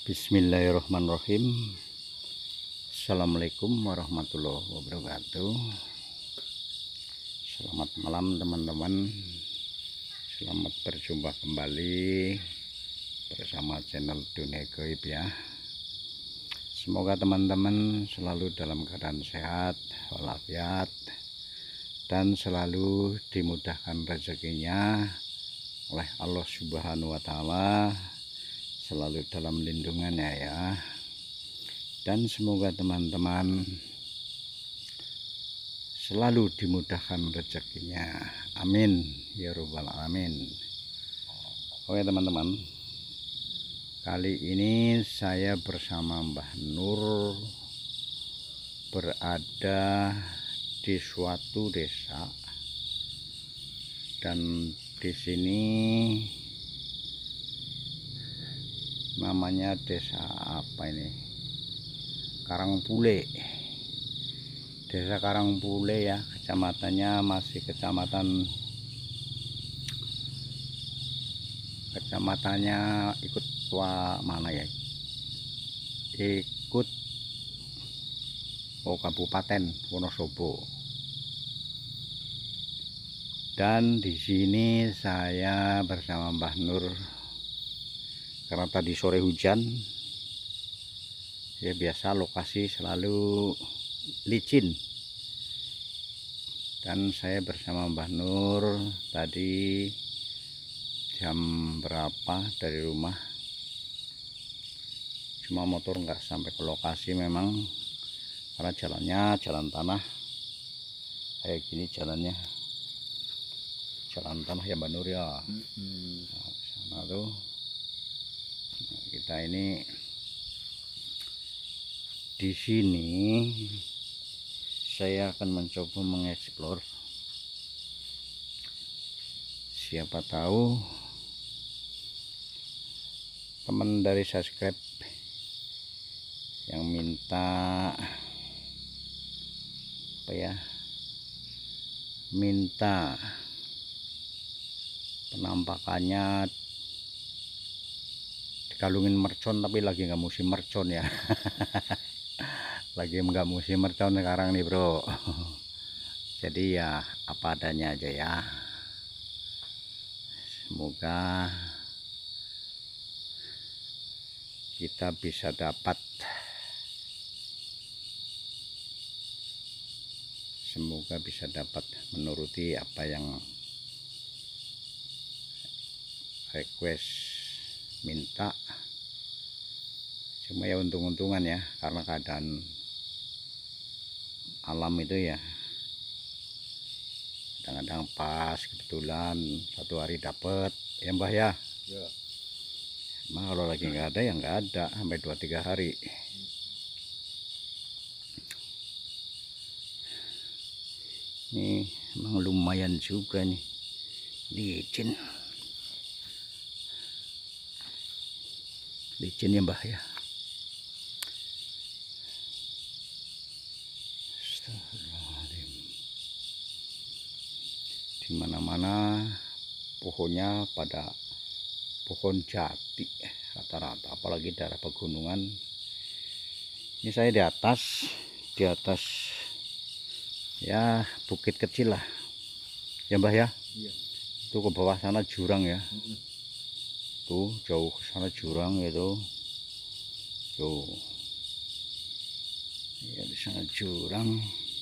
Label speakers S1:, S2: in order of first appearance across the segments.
S1: Bismillahirrahmanirrahim. Assalamualaikum warahmatullahi wabarakatuh. Selamat malam teman-teman. Selamat berjumpa kembali bersama channel Dunia Gaib ya. Semoga teman-teman selalu dalam keadaan sehat walafiat dan selalu dimudahkan rezekinya oleh Allah Subhanahu wa Ta'ala, selalu dalam lindungannya ya. Dan semoga teman-teman selalu dimudahkan rezekinya, amin ya rabbal alamin. Oke teman-teman, kali ini saya bersama Mbah Nur berada di suatu desa, dan di sini namanya desa apa ini, Karangpule, desa Karangpule ya. Kecamatannya masih kecamatannya ikut mana ya, ikut Kabupaten Wonosobo. Dan di sini saya bersama Mbah Nur karena tadi sore hujan ya, biasa lokasi selalu licin. Dan saya bersama Mbah Nur tadi jam berapa dari rumah, cuma motor nggak sampai ke lokasi memang karena jalannya jalan tanah kayak gini, jalannya jalan tanah ya Mbah Nur ya. Nah, sana tuh. Nah, kita ini di sini saya akan mencoba mengeksplor, siapa tahu teman dari subscribe yang minta apa ya, minta penampakannya dikalungin mercon, tapi lagi nggak musim mercon ya. Lagi nggak musim mercon sekarang nih bro. Jadi ya apa adanya aja ya. Semoga kita bisa dapat, semoga bisa dapat menuruti apa yang request minta. Cuma ya untung-untungan ya, karena keadaan alam itu ya, kadang-kadang pas kebetulan satu hari dapat ya Mbah ya. Emang kalau lagi nggak ada ya nggak ada sampai 2-3 hari. Ini emang lumayan juga nih, licin ya Mbah ya. Di mana-mana pohonnya pada pohon jati rata-rata, apalagi daerah pegunungan. Ini saya di atas ya, bukit kecil lah ya Mbah ya.
S2: Iya.
S1: Itu ke bawah sana jurang ya. Tuh jauh ke sana jurang itu. Tuh ya, di sana jurang.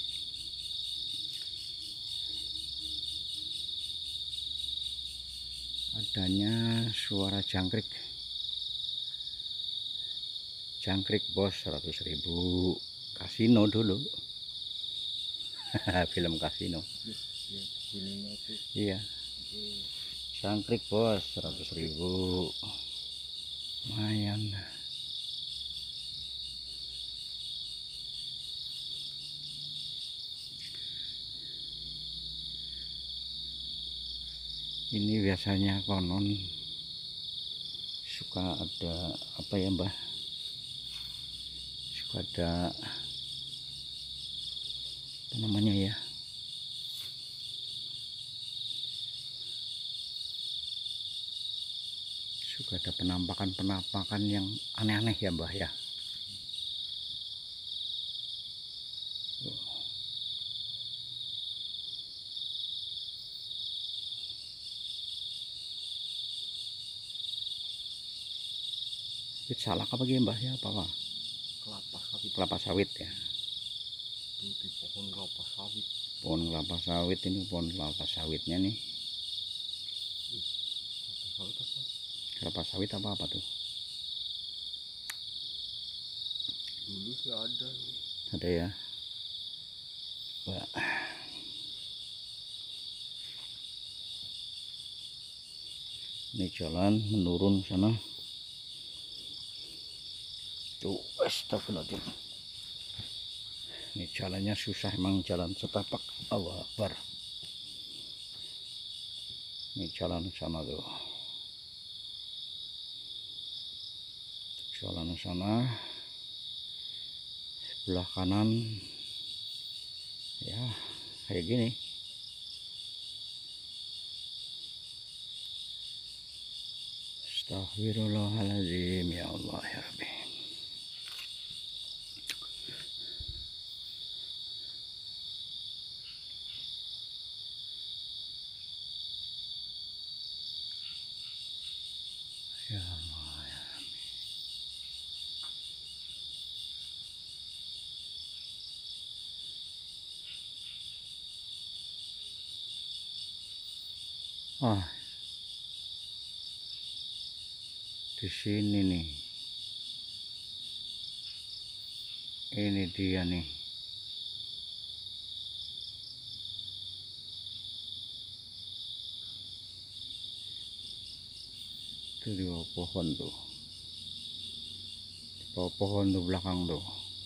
S1: Adanya suara jangkrik bos, 100.000 kasino dulu. Film kasino. Iya, jangkrik bos, 100.000 lumayan. Ini biasanya konon suka ada apa ya Mbah, suka ada apa namanya ya, Juga ada penampakan-penampakan yang aneh-aneh ya Mbah ya. Itu salak apa gitu Mbah ya, apa? Kelapa sawit ya.
S2: Itu di pohon kelapa sawit.
S1: Pohon kelapa sawit, ini pohon kelapa sawitnya nih. Kelapa sawit apa tuh?
S2: Dulu sih ada.
S1: Ada ya. Wah. Ini jalan menurun sana. Tuh, astagfirullahaladzim. Ini jalannya susah, emang jalan setapak. Allah Akbar. Ini jalan sana tuh. Jalan sana. Sebelah kanan. Ya, kayak gini. Astagfirullahaladzim, ya Allah ya Rabbi. Ya Allah ya Rabbi. Ah, di sini nih. Ini dia nih. Itu di bawah pohon tuh. Di bawah pohon tuh belakang tuh.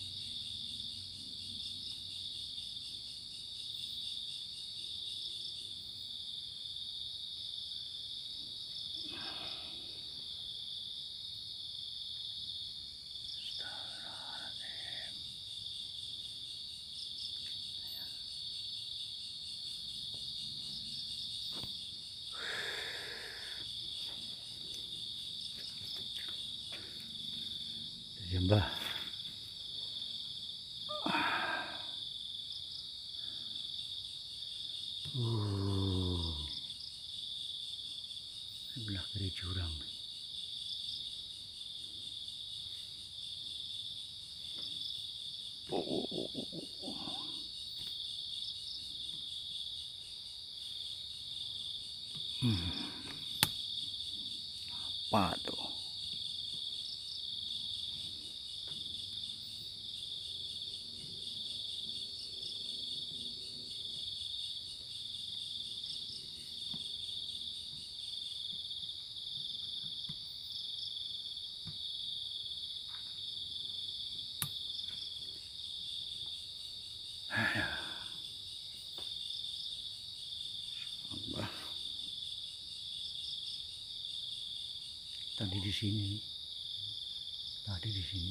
S1: Ya Mbah. Sebelah kiri jurang. Apa tuh? Mbah. Tadi di sini. Tadi di sini.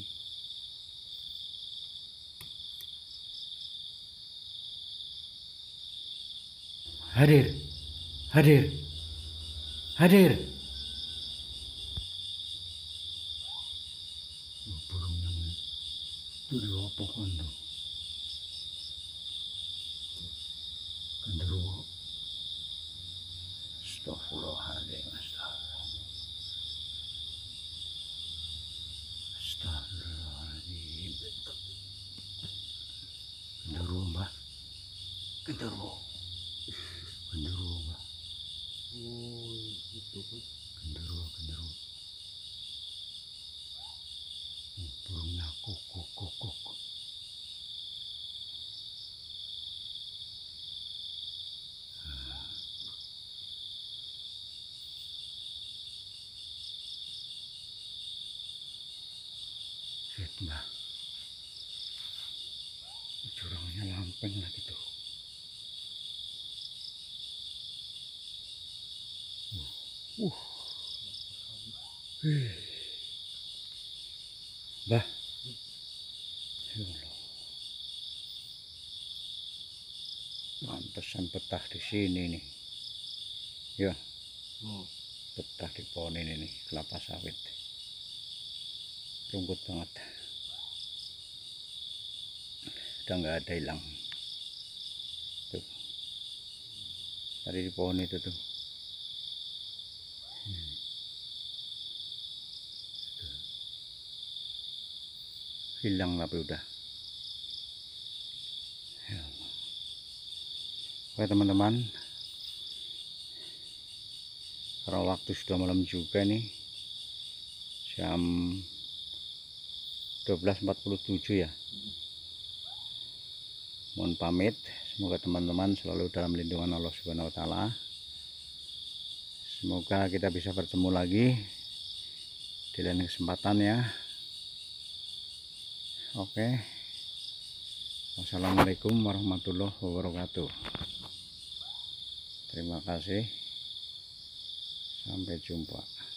S1: Hadir. Hadir. Hadir. Oh, burungnya itu di bawah pohon tuh. Genderuwo. Astagfirullahaladzim. Astagfirullahaladzim. Genderuwo Mbah. Genderuwo. Genderuwo Mbah.
S2: Oh, itu kan.
S1: Genderuwo. Burungnya kok. Lihat Mbah. Jurangnya lampeng lagi tuh. Mbah. Ya Allah. Pantesan betah di sini nih. Ya. betah di pohon ini nih, kelapa sawit. Rumput banget. Udah nggak ada, hilang. Tuh. Tadi di pohon itu tuh. Hilang tapi udah. Ya Allah. Oke teman-teman, karena waktu sudah malam juga nih, jam 12.47 ya. Mohon pamit, semoga teman-teman selalu dalam lindungan Allah Subhanahu wa taala. Semoga kita bisa bertemu lagi di lain kesempatan ya. Oke. Wassalamualaikum warahmatullahi wabarakatuh. Terima kasih. Sampai jumpa.